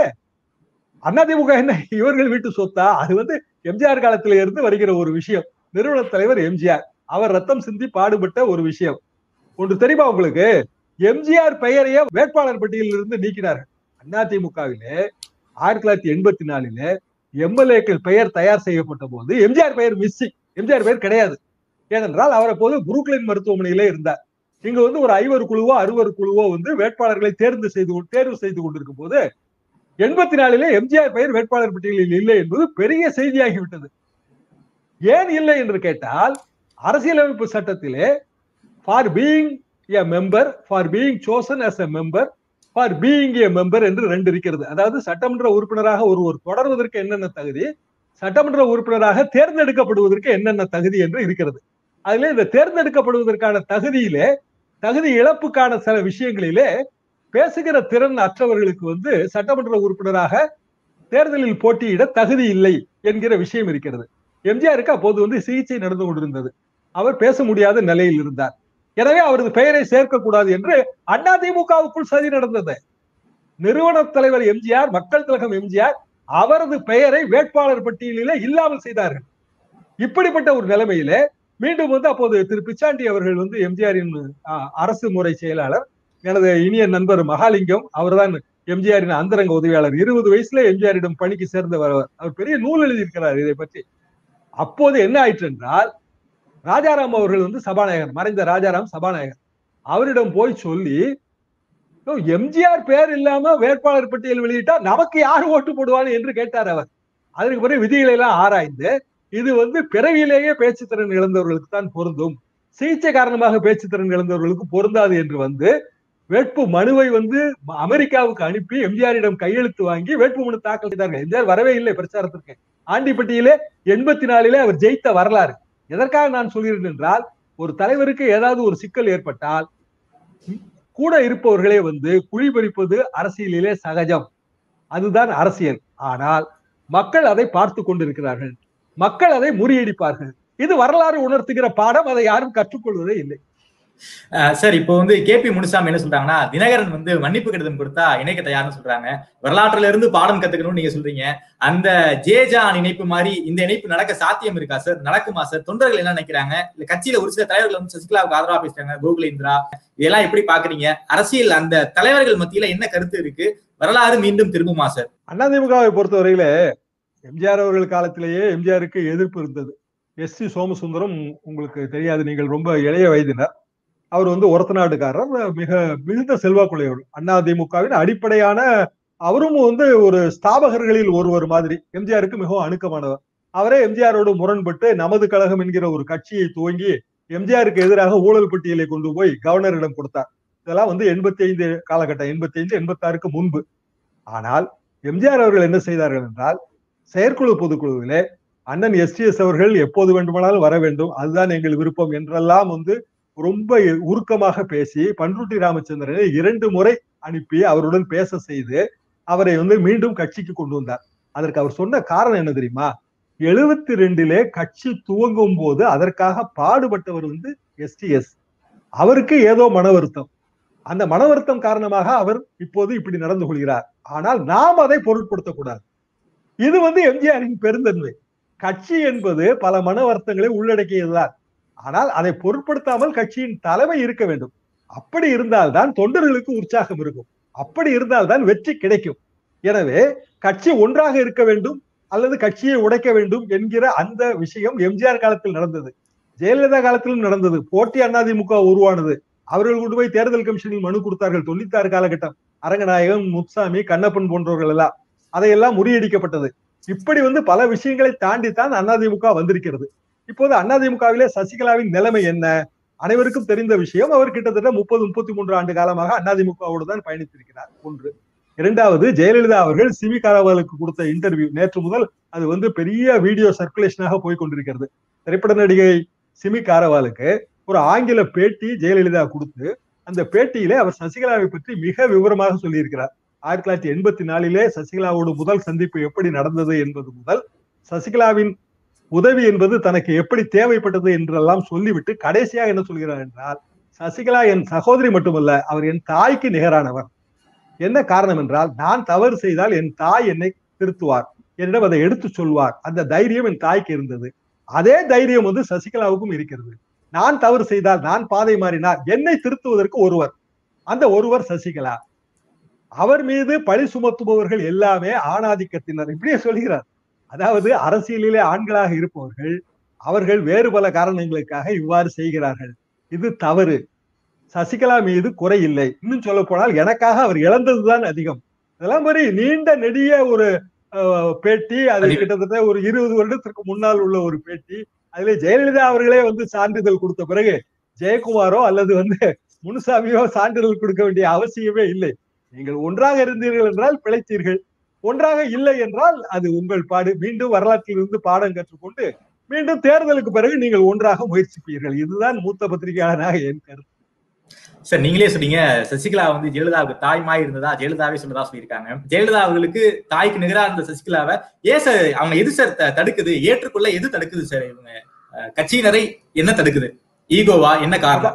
அதிமுக என்ன இவர்கள் வீட்டு சொத்தா? அது வந்து எம்ஜிஆர் காலத்தில இருந்து வருகிற ஒரு விஷயம். நிறுவன தலைவர் எம்ஜிஆர், அவர் ரத்தம் சிந்தி பாடுபட்ட ஒரு விஷயம். ஒன்று தெரியுமா உங்களுக்கு? எம்ஜிஆர் பெயரையே வேட்பாளர் பட்டியலில் இருந்து நீக்கினார்கள். அதிமுகவிலே ஆயிரத்தி தொள்ளாயிரத்தி எண்பத்தி நாலில எம்எல்ஏக்கள் பெயர் தயார் செய்யப்பட்ட போது எம்ஜிஆர் பெயர் மிஸ்ஸிங், எம்ஜிஆர் பெயர் கிடையாது. ஏனென்றால் அவர் அப்போது புரூக்ளின் மருத்துவமனையிலே இருந்தார். இங்க வந்து ஒரு ஐவர் குழுவோ அறுவர் குழுவோ வந்து வேட்பாளர்களை தேர்ந்து செய்து தேர்வு செய்து கொண்டிருக்கும் போது எண்பத்தி நாலிலே எம்ஜிஆர் பெயர் வேட்பாளர் பட்டியலில் இல்லை என்பது பெரிய செய்தியாகிவிட்டது. ஏன் இல்லை என்று கேட்டால், அரசியலமைப்பு சட்டத்திலே for being a member, for being chosen as a member, for being a member என்று ரெண்டு இருக்கிறது. அதாவது சட்டமன்ற உறுப்பினராக ஒருவர் தொடர்வதற்கு என்னென்ன தகுதி, சட்டமன்ற உறுப்பினராக தேர்ந்தெடுக்கப்படுவதற்கு என்னென்ன தகுதி என்று இருக்கிறது. அதுல இந்த தேர்ந்தெடுக்கப்படுவதற்கான தகுதியிலே, தகுதி இழப்புக்கான சில விஷயங்களிலே பேசுகிற திறன் அற்றவர்களுக்கு வந்து சட்டமன்ற உறுப்பினராக தேர்தலில் போட்டியிட தகுதி இல்லை என்கிற விஷயம் இருக்கிறது. எம்ஜிஆருக்கு அப்போது வந்து சிகிச்சை நடந்து கொண்டிருந்தது. அவர் பேச முடியாத நிலையில் இருந்தார். எனவே அவரது பெயரை சேர்க்கக்கூடாது என்று அதிமுகவுக்குள் சதி நடந்தது. நிறுவன தலைவர் எம்ஜிஆர், மக்கள் திலகம் எம்ஜிஆர் அவரது பெயரை வேட்பாளர் பட்டியலிலே இல்லாமல் செய்தார்கள். இப்படிப்பட்ட ஒரு நிலைமையிலே மீண்டும் வந்து அப்போது திரு பிச்சாண்டி அவர்கள் வந்து எம்ஜிஆரின் அரசு முறை செயலாளர், எனது இனிய நண்பர் மகாலிங்கம், அவர்தான் எம்ஜிஆரின் அந்தரங்க உதவியாளர். இருபது வயசுல எம்ஜிஆரிடம் பணிக்கு சேர்ந்தவர். அவர் பெரிய நூல் எழுதியிருக்கிறார் இதை பற்றி. அப்போது என்ன ஆயிற்று என்றால், ராஜாராம் அவர்கள் வந்து சபாநாயகர், மறைந்த ராஜாராம் சபாநாயகர், அவரிடம் போய் சொல்லி எம்ஜிஆர் பேர் இல்லாம வேட்பாளர் பட்டியல் வெளியிட்டா நமக்கு யார் ஓட்டு போடுவான்னு என்று கேட்டார் அவர். அதற்கு பிறகு விதிகளை எல்லாம் ஆராய்ந்து இது வந்து பிறவியிலேயே பேச்சு திறன் இழந்தவர்களுக்கு தான் பொருந்தும், சிகிச்சை காரணமாக பேச்சு திறன் இழந்தவர்களுக்கு பொருந்தாது என்று வந்து வேட்பு மனுவை வந்து அமெரிக்காவுக்கு அனுப்பி எம்ஜிஆரிடம் கையெழுத்து வாங்கி வேட்பு மனு தாக்கல் செய்தார்கள். எம்ஜிஆர் வரவே இல்லை பிரச்சாரத்திற்கு. ஆண்டிப்பட்டியிலே எண்பத்தி நாலிலே அவர் ஜெயித்த வரலாறு. எதற்காக நான் சொல்கிறேன் என்றால், ஒரு தலைவருக்கு ஏதாவது ஒரு சிக்கல் ஏற்பட்டால் கூட இருப்பவர்களே வந்து குழி பறிப்பது அரசியலிலே சகஜம், அதுதான் அரசியல். ஆனால் மக்கள் அதை பார்த்து கொண்டிருக்கிறார்கள், மக்கள் அதை முறியடிப்பார்கள். இது வரலாறு உணர்த்துகிற பாடம், அதை யாரும் கற்றுக்கொள்வதே இல்லை. சார், இப்போ வந்து கே பி முனுசாமி என்ன சொல்றாங்கன்னா, தினகரன் வந்து மன்னிப்பு கடிதம் கொடுத்தா இணைக்க தயார்னு சொல்றாங்க. வரலாற்றுல இருந்து பாடம் கத்துக்கணும்னு நீங்க சொல்றீங்க. அந்த ஜேஜான் இணைப்பு மாதிரி இந்த இணைப்பு நடக்க சாத்தியம் இருக்கா சார்? நடக்குமா சார்? தொண்டர்கள் என்ன நினைக்கிறாங்க? இல்ல கட்சியில ஒரு சில தலைவர்கள் வந்து சசிகலாவுக்கு ஆதரவா பேசுறாங்க, கோகுலேந்திரா, இதெல்லாம் எப்படி பாக்குறீங்க? அரசியல் அந்த தலைவர்கள் மத்தியில என்ன கருத்து இருக்கு? வரலாறு மீண்டும் திரும்புமா சார்? அதிமுகவை பொறுத்தவரையில எம்ஜிஆர் அவர்கள் காலத்திலேயே எம்ஜிஆருக்கு எதிர்ப்பு இருந்தது. எஸ் சி சோமசுந்தரம் உங்களுக்கு தெரியாது, நீங்கள் ரொம்ப இளைய வயதினர். அவர் வந்து ஒரத்த நாடுக்காரர், மிக மிகுந்த செல்வாக்குடையவர். அதிமுகவின் அடிப்படையான, அவரும் வந்து ஒரு ஸ்தாபகர்களில் ஒருவர் மாதிரி, எம்ஜிஆருக்கு மிகவும் அணுக்கமானவர். அவரே எம்ஜிஆரோடு முரண்பட்டு நமது கழகம் என்கிற ஒரு கட்சியை துவங்கி எம்ஜிஆருக்கு எதிராக ஊழல் பட்டியலை கொண்டு போய் கவர்னரிடம் கொடுத்தார். இதெல்லாம் வந்து எண்பத்தி ஐந்து காலகட்டம், எண்பத்தி ஐந்து எண்பத்தி ஆறுக்கு முன்பு. ஆனால் எம்ஜிஆர் அவர்கள் என்ன செய்தார்கள் என்றால், செயற்குழு பொதுக்குழுவிலே அண்ணன் எஸ் டி எஸ் அவர்கள் எப்போது வேண்டுமானாலும் வர வேண்டும், அதுதான் எங்கள் விருப்பம் என்றெல்லாம் வந்து ரொம்ப உருக்கமாக பேசி பன்ருட்டி ராமச்சந்திரனை இரண்டு முறை அனுப்பி அவருடன் பேச செய்து அவரை வந்து மீண்டும் கட்சிக்கு கொண்டு வந்தார். அதற்கு அவர் சொன்ன காரணம் என்ன தெரியுமா? எழுபத்தி ரெண்டிலே கட்சி துவங்கும் போது அதற்காக பாடுபட்டவர் வந்து எஸ் டி எஸ். அவருக்கு ஏதோ மன வருத்தம், அந்த மன வருத்தம் காரணமாக அவர் இப்போது இப்படி நடந்து கொள்கிறார். ஆனால் நாம் அதை பொருட்படுத்தக்கூடாது. இது வந்து எம்ஜிஆரின் பெருந்தன்மை. கட்சி என்பது பல மன வருத்தங்களை உள்ளடக்கியதுதான். ஆனால் அதை பொருட்படுத்தாமல் கட்சியின் தலைமை இருக்க வேண்டும். அப்படி இருந்தால்தான் தொண்டர்களுக்கு உற்சாகம் இருக்கும், அப்படி இருந்தால்தான் வெற்றி கிடைக்கும். எனவே கட்சி ஒன்றாக இருக்க வேண்டும் அல்லது கட்சியை உடைக்க வேண்டும் என்கிற அந்த விஷயம் எம்ஜிஆர் காலத்தில் நடந்தது, ஜெயலலிதா காலத்திலும் நடந்தது. போட்டி அதிமுக உருவானது. அவர்கள் கொண்டு போய் தேர்தல் கமிஷனில் மனு கொடுத்தார்கள். தொண்ணூத்தி ஆறு காலகட்டம், அரங்கநாயகம், முத்துசாமி, கண்ணப்பன் போன்றவர்கள் எல்லாம், அதையெல்லாம் முறியடிக்கப்பட்டது. இப்படி வந்து பல விஷயங்களை தாண்டித்தான் அதிமுக வந்திருக்கிறது. இப்போது அதிமுகவிலே சசிகலாவின் நிலைமை என்ன? அனைவருக்கும் தெரிந்த விஷயம். அவர் கிட்டத்தட்ட முப்பது முப்பத்தி மூன்று ஆண்டு காலமாக அதிமுகவோடு தான் பயணித்திருக்கிறார். ஒன்று. இரண்டாவது, ஜெயலலிதா அவர்கள் சிவி காரவாலுக்கு கொடுத்த இன்டர்வியூ நேற்று முதல் அது வந்து பெரிய வீடியோ சர்க்குலேஷனாக போய் கொண்டிருக்கிறது. திரைப்பட நடிகை சிமி காரவாலுக்கு ஒரு ஆங்கில பேட்டி ஜெயலலிதா கொடுத்து, அந்த பேட்டியிலே அவர் சசிகலாவை பற்றி மிக விவரமாக சொல்லியிருக்கிறார். ஆயிரத்தி தொள்ளாயிரத்தி எண்பத்தி நாலிலே சசிகலாவோடு முதல் சந்திப்பு எப்படி நடந்தது என்பது முதல், சசிகலாவின் உதவி என்பது தனக்கு எப்படி தேவைப்பட்டது என்றெல்லாம் சொல்லிவிட்டு கடைசியாக என்ன சொல்கிறார் என்றால், சசிகலா என் சகோதரி மட்டுமல்ல, அவர் என் தாய்க்கு நிகரானவர். என்ன காரணம் என்றால், நான் தவறு செய்தால் என் தாய் என்னை திருத்துவார், என்னிடம் அதை எடுத்து சொல்வார். அந்த தைரியம் என் தாய்க்கு இருந்தது. அதே தைரியம் வந்து சசிகலாவுக்கும் இருக்கிறது. நான் தவறு செய்தால், நான் பாதை மாறினார், என்னை திருத்துவதற்கு ஒருவர், அந்த ஒருவர் சசிகலா. அவர் மீது பழி சுமத்துபவர்கள் எல்லாமே ஆணாதிக்கத்தினர், இப்படியே சொல்கிறார். அதாவது அரசியலிலே ஆண்களாக இருப்பவர்கள் அவர்கள் வேறு பல காரணங்களுக்காக இவ்வாறு செய்கிறார்கள். இது தவறு. சசிகலா மீது குறை இல்லை. இன்னும் சொல்ல போனால் எனக்காக அவர் இழந்ததுதான் அதிகம். இதெல்லாம் மாதிரி நீண்ட நெடிய ஒரு பேட்டி. அது கிட்டத்தட்ட ஒரு இருபது வருடத்திற்கு முன்னால் உள்ள ஒரு பேட்டி. அதுல ஜெயலலிதா அவர்களே வந்து சான்றிதழ் கொடுத்த பிறகு ஜெயக்குமாரோ அல்லது வந்து முனுசாமியோ சான்றிதழ் கொடுக்க வேண்டிய அவசியமே இல்லை. நீங்கள் ஒன்றாக இருந்தீர்கள் என்றால் பிழைத்தீர்கள், ஒன்றாக இல்லை என்றால் அது உங்கள் பாடு. மீண்டும் வரலாற்றிலிருந்து பாடம் கற்றுக்கொண்டு மீண்டும் தேர்தலுக்கு பிறகு நீங்கள் ஒன்றாக முயற்சிப்பீர்கள். இதுதான் மூத்த பத்திரிகையாளராக என் கருத்து. சார், நீங்களே சொன்னீங்க சசிகலா வந்து ஜெயலலிதாவுக்கு தாய்மாய் இருந்ததா ஜெயலலிதாவே சொன்னதா சொல்லியிருக்காங்க. ஜெயலலிதா அவர்களுக்கு தாய்க்கு நிகரா இருந்த சசிகலாவை ஏன் சார் அவங்க எது சார் தடுக்குது, ஏற்றுக்கொள்ள எது தடுக்குது சார்? இவங்க கட்சியினரை என்ன தடுக்குது? ஈகோவா? என்ன காரணம்?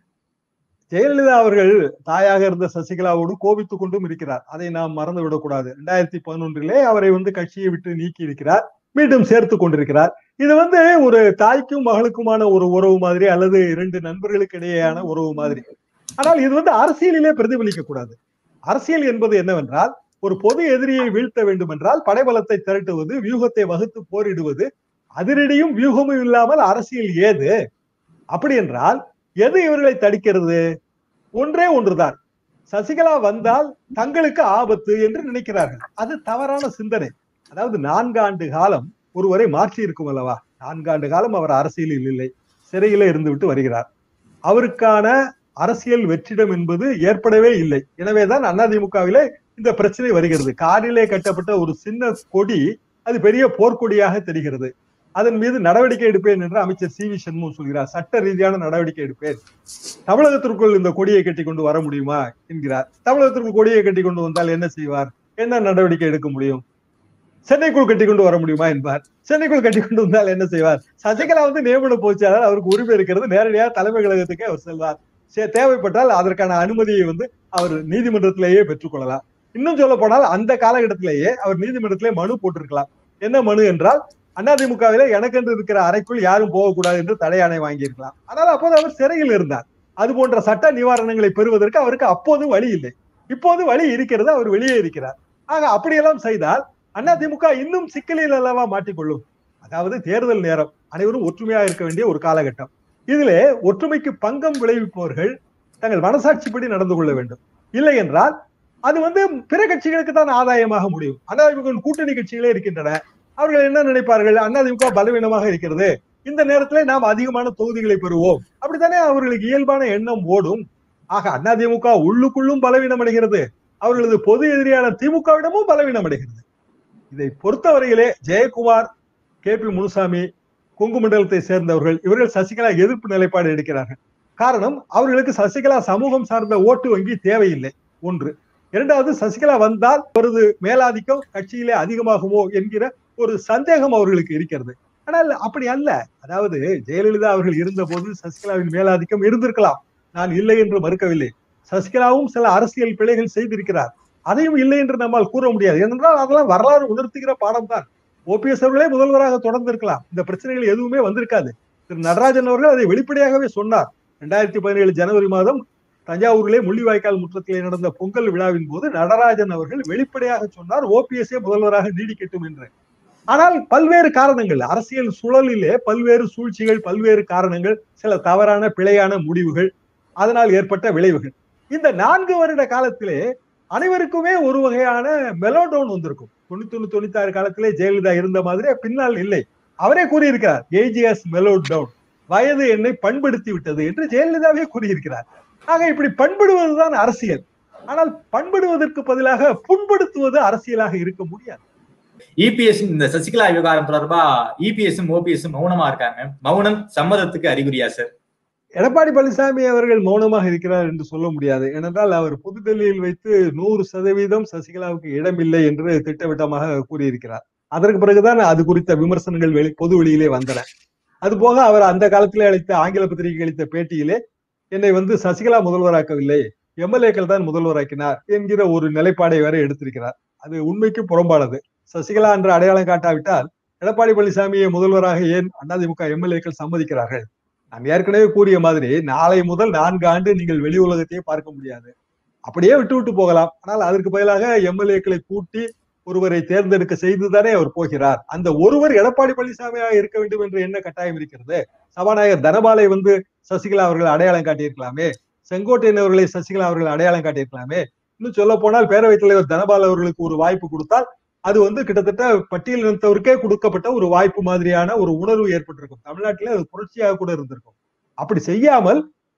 ஜெயலலிதா அவர்கள் தாயாக இருந்த சசிகலாவோடு கோபித்துக் கொண்டும் இருக்கிறார். அதை நாம் மறந்து விடக்கூடாது. இரண்டாயிரத்தி பதினொன்றிலே அவரை வந்து கட்சியை விட்டு நீக்கி இருக்கிறார், மீண்டும் சேர்த்து கொண்டிருக்கிறார். இது வந்து ஒரு தாய்க்கும் மகளுக்குமான ஒரு உறவு மாதிரி, அல்லது இரண்டு நண்பர்களுக்கு இடையேயான உறவு மாதிரி. ஆனால் இது வந்து அரசியலிலே பிரதிபலிக்க கூடாது. அரசியல் என்பது என்னவென்றால், ஒரு பொது எதிரியை வீழ்த்த வேண்டும் என்றால் படைபலத்தை திரட்டுவது, வியூகத்தை வகுத்து போரிடுவது. அதிரடியும் வியூகமும் இல்லாமல் அரசியல் ஏது? அப்படி என்றால் எது இவர்களை தடுக்கிறது? ஒன்றே ஒன்றுதான். சசிகலா வந்தால் தங்களுக்கு ஆபத்து என்று நினைக்கிறார்கள். அது தவறான சிந்தனை. அதாவது நான்காண்டு காலம் ஒருவரை மாற்றி இருக்கும் அல்லவா? நான்காண்டு காலம் அவர் அரசியலில் இல்லை, சிறையில இருந்து விட்டு வருகிறார். அவருக்கான அரசியல் வெற்றிடம் என்பது ஏற்படவே இல்லை. எனவேதான் அதிமுகவிலே இந்த பிரச்சனை வருகிறது. காரிலே கட்டப்பட்ட ஒரு சின்ன கொடி அது பெரிய போர்க்கொடியாக தெரிகிறது. அதன் மீது நடவடிக்கை எடுப்பேன் என்று அமைச்சர் சி வி சண்முகம் சொல்கிறார். சட்ட ரீதியான நடவடிக்கை எடுப்பேன். தமிழகத்திற்குள் இந்த கொடியை கட்டி கொண்டு வர முடியுமா என்கிறார். தமிழகத்திற்குள் கொடியை கட்டி கொண்டு வந்தால் என்ன செய்வார்? என்ன நடவடிக்கை எடுக்க முடியும்? சென்னைக்குள் கட்டி கொண்டு வர முடியுமா என்பார். சென்னைக்குள் கட்டி கொண்டு வந்தால் என்ன செய்வார்? சசிகலா வந்து நியமன பொதுச்செயலாளர், அவருக்கு உரிமை இருக்கிறது. நேரடியாக தலைமை கழகத்துக்கே அவர் செல்வார். தேவைப்பட்டால் அதற்கான அனுமதியை வந்து அவர் நீதிமன்றத்திலேயே பெற்றுக் கொள்ளலாம். இன்னும் சொல்ல போனால் அந்த காலகட்டத்திலேயே அவர் நீதிமன்றத்திலே மனு போட்டிருக்கலாம். என்ன மனு என்றால், அதிமுகவிலே எனக்கென்று இருக்கிற அறைக்குள் யாரும் போகக்கூடாது என்று தடையாணை வாங்கியிருக்கலாம். ஆனால் அப்போது அவர் சிறையில் இருந்தார். அது போன்ற சட்ட நிவாரணங்களை பெறுவதற்கு அவருக்கு அப்போது வழி இல்லை. இப்போது வழி இருக்கிறது, அவர் வெளியே இருக்கிறார். ஆக அப்படியெல்லாம் செய்தால் அதிமுக இன்னும் சிக்கலில் அல்லவா மாட்டிக்கொள்ளும். அதாவது தேர்தல் நேரம், அனைவரும் ஒற்றுமையாக இருக்க வேண்டிய ஒரு காலகட்டம். இதிலே ஒற்றுமைக்கு பங்கம் விளைவிப்பவர்கள் தங்கள் மனசாட்சிப்படி நடந்து கொள்ள வேண்டும். இல்லை என்றால் அது வந்து பிற கட்சிகளுக்கு தான் ஆதாயமாக முடியும். அதிமுக கூட்டணி கட்சிகளே இருக்கின்றன. அவர்கள் என்ன நினைப்பார்கள்? அதிமுக பலவீனமாக இருக்கிறது, இந்த நேரத்தில் நாம் அதிகமான தொகுதிகளை பெறுவோம், அப்படித்தானே அவர்களுக்கு இயல்பான எண்ணம் ஓடும். ஆக அதிமுக உள்ளுக்குள்ளும் பலவீனம் அடைகிறது, அவர்களது பொது எதிரியான திமுகவிடமும் பலவீனம் அடைகிறது. இதை பொறுத்தவரையிலே ஜெயக்குமார், கே பி முனுசாமி, கொங்கு மண்டலத்தை சேர்ந்தவர்கள், இவர்கள் சசிகலா எதிர்ப்பு நிலைப்பாடு எடுக்கிறார்கள். காரணம், அவர்களுக்கு சசிகலா சமூகம் சார்ந்த ஓட்டு வங்கி தேவையில்லை. ஒன்று. இரண்டாவது, சசிகலா வந்தால் அவரது மேலாதிக்கம் கட்சியிலே அதிகமாகுமோ என்கிற ஒரு சந்தேகம் அவர்களுக்கு இருக்கிறது. ஆனால் அப்படி அல்ல. அதாவது ஜெயலலிதா அவர்கள் இருந்த போது சசிகலாவின் மேலாதிக்கம் இருந்திருக்கலாம், நான் இல்லை என்று மறுக்கவில்லை. சசிகலாவும் சில அரசியல் பிழைகள் செய்திருக்கிறார், அதையும் இல்லை என்று நம்மால் கூற முடியாது. ஏனென்றால் அதெல்லாம் வரலாறு உணர்த்துகிற பாடம் தான். ஓபிஎஸ் அவர்களே முதல்வராக தொடர்ந்து இருக்கலாம், இந்த பிரச்சனைகள் எதுவுமே வந்திருக்காது. திரு நடராஜன் அவர்கள் அதை வெளிப்படையாகவே சொன்னார். இரண்டாயிரத்தி பதினேழு ஜனவரி மாதம் தஞ்சாவூரிலே முள்ளிவாய்க்கால் முற்றத்திலே நடந்த பொங்கல் விழாவின் போது நடராஜன் அவர்கள் வெளிப்படையாக சொன்னார், ஓபிஎஸ்ஏ முதல்வராக நீடிக்கட்டும் என்று. ஆனால் பல்வேறு காரணங்கள், அரசியல் சுழலிலே பல்வேறு சூழ்ச்சிகள், பல்வேறு காரணங்கள், சில தவறான பிழையான முடிவுகள், அதனால் ஏற்பட்ட விளைவுகள். இந்த நான்கு வருட காலத்திலே அனைவருக்குமே ஒரு வகையான மெலோடவுன் வந்திருக்கும். தொண்ணூத்தி ஒண்ணு தொண்ணூத்தி ஆறு காலத்திலே ஜெயலலிதா இருந்த மாதிரி பின்னால் இல்லை. அவரே கூறியிருக்கிறார், ஏஜிஎஸ் மெலோடவுன், வயது என்னை பண்படுத்தி விட்டது என்று ஜெயலலிதாவே கூறியிருக்கிறார். ஆக இப்படி பண்படுவதுதான் அரசியல். ஆனால் பண்படுவதற்கு பதிலாக புண்படுத்துவது அரசியலாக இருக்க முடியாது. இபிஎஸ் இந்த சசிகலா விவகாரம் தொடர்பா இபிஎஸும் ஓபிஎஸும் மௌனமா இருக்காங்க. மௌனம் சம்மதத்துக்கு அறிகுறியா சார்? எடப்பாடி பழனிசாமி அவர்கள் மௌனமாக இருக்கிறார் என்று சொல்ல முடியாது. ஏனென்றால் அவர் புதுடெல்லியில் வைத்து நூறு சதவீதம் சசிகலாவுக்கு இடமில்லை என்று திட்டவட்டமாக கூறியிருக்கிறார். அதற்கு பிறகுதான் அது குறித்த விமர்சனங்கள் வெளி பொது வெளியிலே வந்தன. அது போக அவர் அந்த காலத்திலே அளித்த ஆங்கில பத்திரிகை அளித்த பேட்டியிலே என்னை வந்து சசிகலா முதல்வராக்கவில்லை, எம்எல்ஏக்கள் தான் முதல்வராக்கினார் என்கிற ஒரு நிலைப்பாடை வேற எடுத்திருக்கிறார். அது உண்மைக்கு புறம்பானது. சசிகலா என்ற அடையாளம் காட்டாவிட்டால் எடப்பாடி பழனிசாமியை முதல்வராக ஏன் அதிமுக எம்எல்ஏக்கள் சம்மதிக்கிறார்கள்? நான் ஏற்கனவே கூறிய மாதிரி நாளை முதல் நான்கு ஆண்டு நீங்கள் வெளி உலகத்தையே பார்க்க முடியாது, அப்படியே விட்டு விட்டு போகலாம். ஆனால் அதற்கு பதிலாக எம்எல்ஏக்களை கூட்டி ஒருவரை தேர்ந்தெடுக்க செய்துதானே அவர் போகிறார். அந்த ஒருவர் எடப்பாடி பழனிசாமியாக இருக்க வேண்டும் என்று என்ன கட்டாயம் இருக்கிறது? சபாநாயகர் தனபாலை வந்து சசிகலா அவர்கள் அடையாளம் காட்டியிருக்கலாமே, செங்கோட்டையன் அவர்களை சசிகலா அவர்கள் அடையாளம் காட்டியிருக்கலாமே. இன்னும் சொல்ல போனால் பேரவைத் தலைவர் தனபால் அவர்களுக்கு ஒரு வாய்ப்பு கொடுத்தால் அது வந்து கிட்டத்தட்ட பட்டியல் இனத்தவருக்கே கொடுக்கப்பட்ட ஒரு வாய்ப்பு மாதிரியான ஒரு உணர்வு ஏற்பட்டிருக்கும். தமிழ்நாட்டிலே அது புரட்சியாக கூட இருந்திருக்கும். அப்படி செய்யாமல்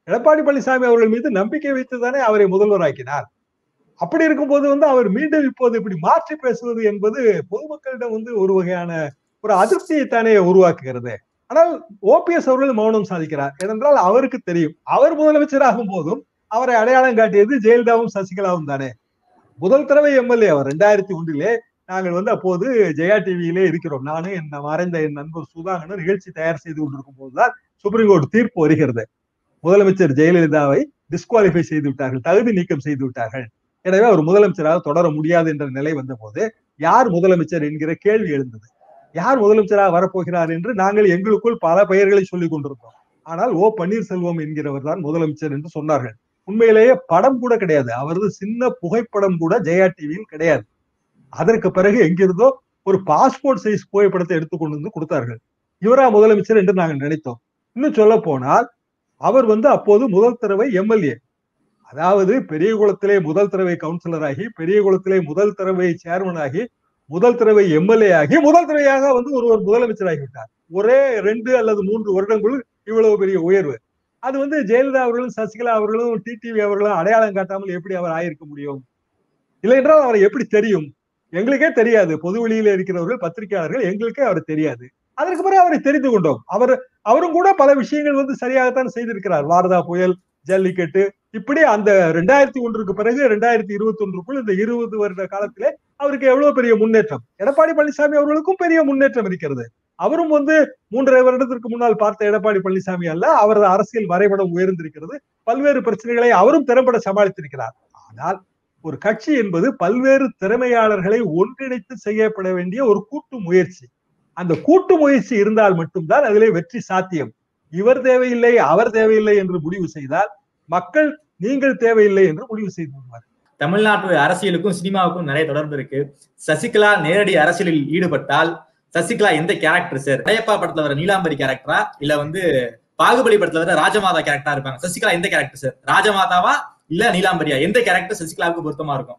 எடப்பாடி பழனிசாமி அவர்கள் மீது நம்பிக்கை வைத்துதானே அவரை முதல்வராக்கினார். அப்படி இருக்கும்போது வந்து அவர் மீண்டும் இப்போது இப்படி மாற்றி பேசுவது என்பது பொதுமக்களிடம் வந்து ஒரு வகையான ஒரு அதிருப்தியை தானே உருவாக்குகிறது. ஆனால் ஓபிஎஸ் அவர்கள் மௌனம் சாதிக்கிறார். ஏனென்றால் அவருக்கு தெரியும், அவர் முதலமைச்சர் ஆகும் போதும் அவரை அடையாளம் காட்டியது ஜெயலலிதாவும் சசிகலாவும் தானே. முதல் தடவை எம்எல்ஏ அவர் ரெண்டாயிரத்தி ஒன்றிலே நாங்கள் வந்து அப்போது ஜெயா டிவியிலே இருக்கிறோம். நானும் என் மறைந்த என் நண்பர் சுதாகனும் நிகழ்ச்சி தயார் செய்து கொண்டிருக்கும் போதுதான் சுப்ரீம் கோர்ட் தீர்ப்பு வருகிறது. முதலமைச்சர் ஜெயலலிதாவை டிஸ்குவாலிஃபை செய்து விட்டார்கள், தகுதி நீக்கம் செய்து விட்டார்கள். எனவே அவர் முதலமைச்சராக தொடர முடியாது என்ற நிலை வந்த போது யார் முதலமைச்சர் என்கிற கேள்வி எழுந்தது. யார் முதலமைச்சராக வரப்போகிறார் என்று நாங்கள் எங்களுக்குள் பல பெயர்களை சொல்லிக் கொண்டிருந்தோம். ஆனால் ஓ பன்னீர்செல்வம் என்கிறவர் தான் முதலமைச்சர் என்று சொன்னார்கள். உண்மையிலேயே படம் கூட கிடையாது, அவரது சின்ன புகைப்படம் கூட ஜெயா டிவியில் கிடையாது. அதற்கு பிறகு எங்கிருந்தோ ஒரு பாஸ்போர்ட் சைஸ் புகைப்படத்தை எடுத்துக்கொண்டு வந்து கொடுத்தார்கள். இவரா முதலமைச்சர் என்று நாங்கள் நினைத்தோம். இன்னும் சொல்ல போனால் அவர் வந்து அப்போது முதல் தடவை எம்எல்ஏ, அதாவது பெரிய குளத்திலே முதல் தடவை கவுன்சிலர் ஆகி, பெரிய குளத்திலே முதல் தடவை சேர்மன் ஆகி, முதல் தடவை எம்எல்ஏ ஆகி, முதல் தடவையாக வந்து ஒருவர் முதலமைச்சர் ஆகிவிட்டார். ஒரே ரெண்டு அல்லது மூன்று வருடங்கள் இவ்வளவு பெரிய உயர்வு. அது வந்து ஜெயலலிதா அவர்களும் சசிகலா அவர்களும் டிடிவி அவர்களும் அடையாளம் காட்டாமல் எப்படி அவர் ஆயிருக்க முடியும்? இல்லை என்றால் அவரை எப்படி தெரியும்? எங்களுக்கே தெரியாது. பொது வெளியில இருக்கிறவர்கள், பத்திரிகையாளர்கள், எங்களுக்கே அவர் தெரியாது. அதற்கு பிறகு அவரை தெரிந்து கொண்டோம். அவர் அவரும் கூட பல விஷயங்கள் வந்து சரியாகத்தான் செய்திருக்கிறார். வாரதா புயல், ஜல்லிக்கட்டு, இப்படி அந்த ரெண்டாயிரத்தி ஒன்றுக்கு பிறகு ரெண்டாயிரத்தி இருபத்தி ஒன்றுக்குள் இந்த இருபது வருட காலத்திலே அவருக்கு எவ்வளவு பெரிய முன்னேற்றம். எடப்பாடி பழனிசாமி அவர்களுக்கும் பெரிய முன்னேற்றம் இருக்கிறது. அவரும் வந்து மூன்றரை வருடத்திற்கு முன்னால் பார்த்த எடப்பாடி பழனிசாமி அல்ல, அவரது அரசியல் வரைபடம் உயர்ந்திருக்கிறது. பல்வேறு பிரச்சனைகளை அவரும் திறம்பட சமாளித்திருக்கிறார். ஆனால் ஒரு கட்சி என்பது பல்வேறு திறமையாளர்களை ஒன்றிணைத்து செய்யப்பட வேண்டிய ஒரு கூட்டு முயற்சி. அந்த கூட்டு முயற்சி இருந்தால் மட்டும்தான் அதிலே வெற்றி சாத்தியம். இவர் தேவையில்லை, அவர் தேவையில்லை என்று முடிவு செய்தால் மக்கள் நீங்கள் தேவையில்லை என்று முடிவு செய்து வருவார். தமிழ்நாட்டு அரசியலுக்கும் சினிமாவுக்கும் நிறைய தொடர்பு இருக்கு. சசிகலா நேரடி அரசியலில் ஈடுபட்டால் சசிகலா எந்த கேரக்டர் சார்? படையப்பா படத்துல வர நீலாம்பரி கேரக்டரா, இல்ல வந்து பாகுபலி படத்துல வர ராஜமாதா கேரக்டரா இருப்பாங்க? சசிகலா எந்த கேரக்டர் சார்? ராஜமாதாவா இல்ல நீலாம்பரியா? எந்த கேரக்டர் சசிகலாவுக்கு பொருத்தமா இருக்கும்?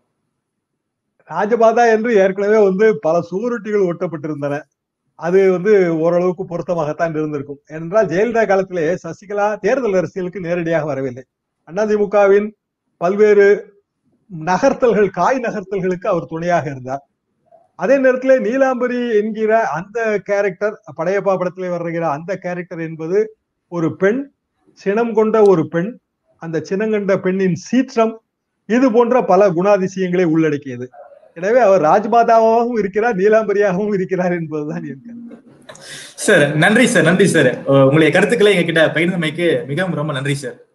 ராஜமாதா என்று ஏற்கனவே வந்து பல சுவரொட்டிகள் ஒட்டப்பட்டிருந்தன. அது வந்து ஓரளவுக்கு பொருத்தமாகத்தான் இருந்திருக்கும். ஏனென்றால் ஜெயலலிதா காலத்திலே சசிகலா தேர்தல் அரசியலுக்கு நேரடியாக வரவில்லை. அதிமுகவின் பல்வேறு நகர்த்தல்கள், காய் நகர்த்தல்களுக்கு அவர் துணையாக இருந்தார். அதே நேரத்தில் நீலாம்பரி என்கிற அந்த கேரக்டர், படையப்பா படத்திலே வருகிற அந்த கேரக்டர் என்பது ஒரு பெண், சினம் கொண்ட ஒரு பெண், அந்த சினங்கண்ட பெண்ணின் சீற்றம், இது போன்ற பல குணாதிசயங்களை உள்ளடக்கியது. எனவே அவர் ராஜ்மாதாவாகவும் இருக்கிறார், நீலாம்பரியாகவும் இருக்கிறார் என்பதுதான் என் கருத்து. சார் நன்றி சார், நன்றி சார். உங்களுடைய கருத்துக்களை எங்க கிட்ட பகிர்ந்தமைக்கு மிகவும் ரொம்ப நன்றி சார்.